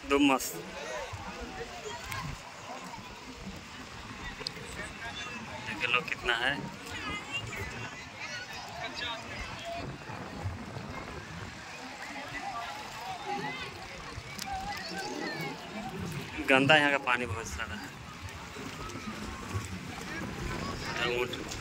दो मस्त। देख लो कितना है। गंदा यहाँ का पानी बहुत सारा है। ऊँट